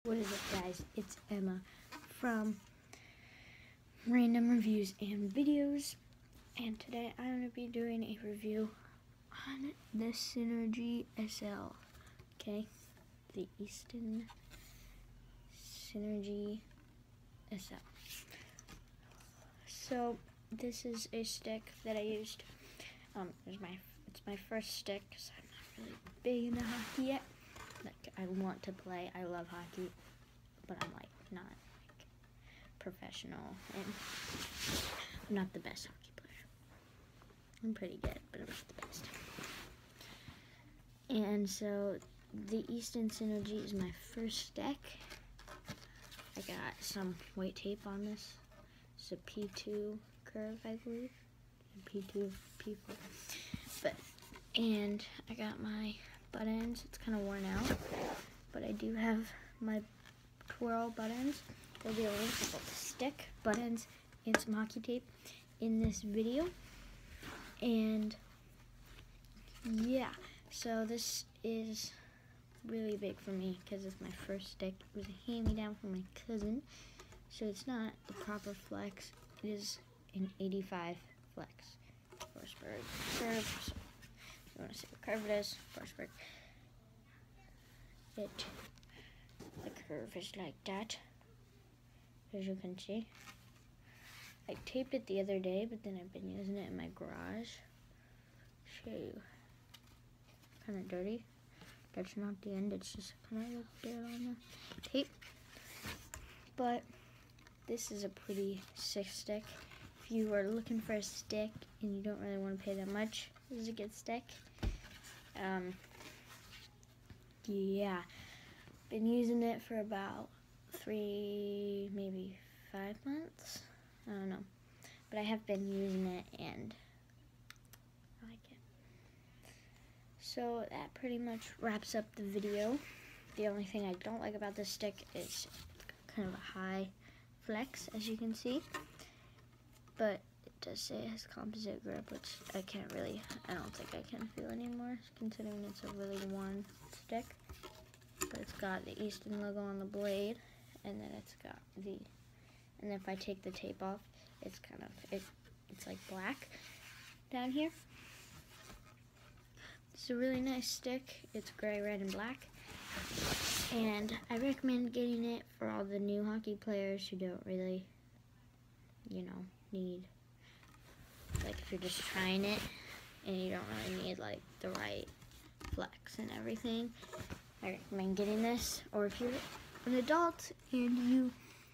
What is up, guys? It's Emma from Random Reviews and Videos, and today I'm going to be doing a review on the Synergy SL, okay? The Easton Synergy SL. So, this is a stick that I used. It's my first stick, because I'm not really big into hockey yet. Like, I want to play. I love hockey, but I'm like not like professional, and I'm not the best hockey player. I'm pretty good, but I'm not the best. And so the Easton Synergy is my first stick. I got some weight tape on this. It's a P2 curve, I believe. P2, P4. And I got my butt ends. It's kind of worn out, but I do have my twirl butt ends. There'll be a link to both the stick, butt ends, and some hockey tape in this video. And yeah, so this is really big for me because it's my first stick. It was a hand-me-down from my cousin, so it's not the proper flex. It is an 85 flex. Forsberg curve. You want to see what curve it is? Forsberg. The curve is like that, as you can see. I taped it the other day, but then I've been using it in my garage. Show you. Kind of dirty. That's not the end. It's just kind of a little bit on the tape. But this is a pretty sick stick. If you are looking for a stick and you don't really want to pay that much, this is a good stick. Yeah, been using it for about 3, maybe 5 months. I don't know, but I have been using it and I like it. So that pretty much wraps up the video. The only thing I don't like about this stick is kind of a high flex, as you can see, but it does say it has composite grip, which I don't think I can feel anymore, considering it's a really worn stick. But it's got the Easton logo on the blade, and then it's got and then if I take the tape off, it's it's like black down here. It's a really nice stick. It's gray, red, and black. And I recommend getting it for all the new hockey players who don't really, need, like, if you're just trying it and you don't really need, like, the right flex and everything. I recommend getting this. Or if you're an adult and you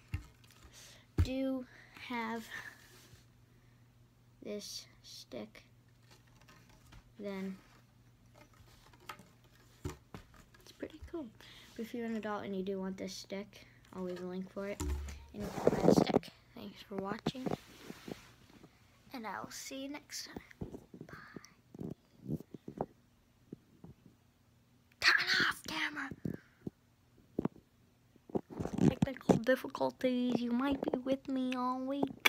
do have this stick, then it's pretty cool. But if you're an adult and you do want this stick, I'll leave a link for it, and you can buy the stick. Thanks for watching, and I will see you next time. Bye. Turn off camera. Technical difficulties. You might be with me all week.